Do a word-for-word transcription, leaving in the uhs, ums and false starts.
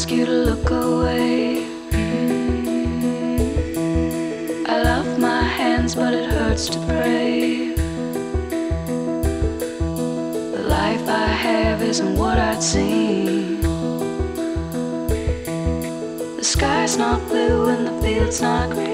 ask you to look away. I love my hands, but it hurts to pray. The life I have isn't what I'd seen. The sky's not blue and the field's not green.